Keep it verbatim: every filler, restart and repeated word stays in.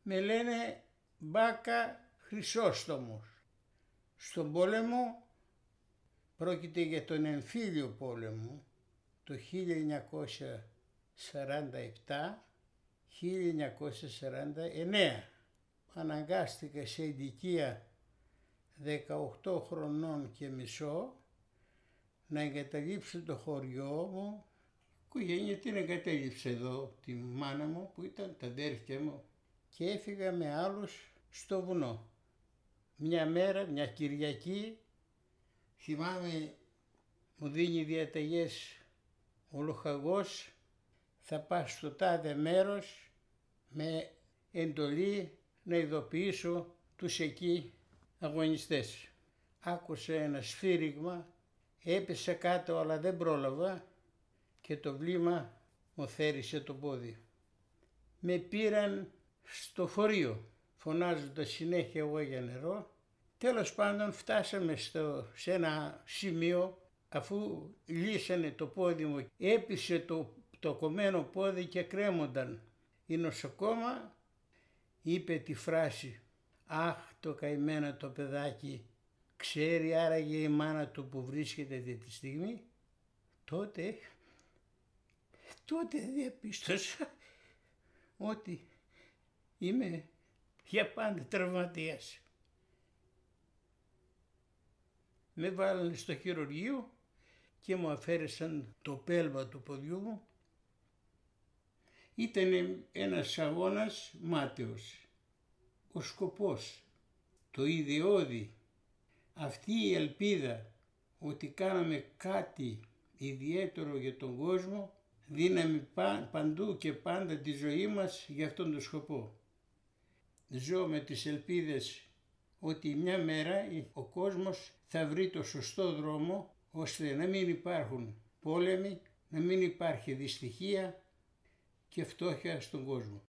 Με λένε Μπάκα Χρυσόστομος. Στον πόλεμο, πρόκειται για τον εμφύλιο πόλεμο, το χίλια εννιακόσια σαράντα επτά χίλια εννιακόσια σαράντα εννέα. Αναγκάστηκα σε ηλικία δεκαοκτώ χρονών και μισό να εγκαταλείψω το χωριό μου. Η οικογένεια την εγκατέλειψε εδώ, τη μάνα μου που ήταν, τα αδέρφια μου, και έφυγα με άλλους στο βουνό. Μια μέρα, μια Κυριακή, θυμάμαι μου δίνει διαταγές ο λοχαγός, θα πας στο τάδε μέρος με εντολή να ειδοποιήσω τους εκεί αγωνιστές. Άκουσα ένα σφύριγμα, έπεσα κάτω αλλά δεν πρόλαβα και το βλήμα μου θέρισε το πόδι. Με πήραν στο φορείο, φωνάζοντας συνέχεια εγώ για νερό. Τέλος πάντων φτάσαμε στο, σε ένα σημείο, αφού λύσανε το πόδι μου, έπεισε το, το κομμένο πόδι και κρέμονταν. Η νοσοκόμα είπε τη φράση «Αχ, το καημένο το παιδάκι, ξέρει άραγε η μάνα του που βρίσκεται αυτή τη στιγμή?» Τότε, τότε διαπίστωσα ότι είμαι για πάντα τραυματίας. Με βάλανε στο χειρουργείο και μου αφαίρεσαν το πέλμα του ποδιού μου. Ήταν ένας αγώνας μάταιος. Ο σκοπός, το ιδεώδη, αυτή η ελπίδα ότι κάναμε κάτι ιδιαίτερο για τον κόσμο, δίναμε παντού και πάντα τη ζωή μας για αυτόν τον σκοπό. Ζω με τις ελπίδες ότι μια μέρα ο κόσμος θα βρει το σωστό δρόμο ώστε να μην υπάρχουν πόλεμοι, να μην υπάρχει δυστυχία και φτώχεια στον κόσμο.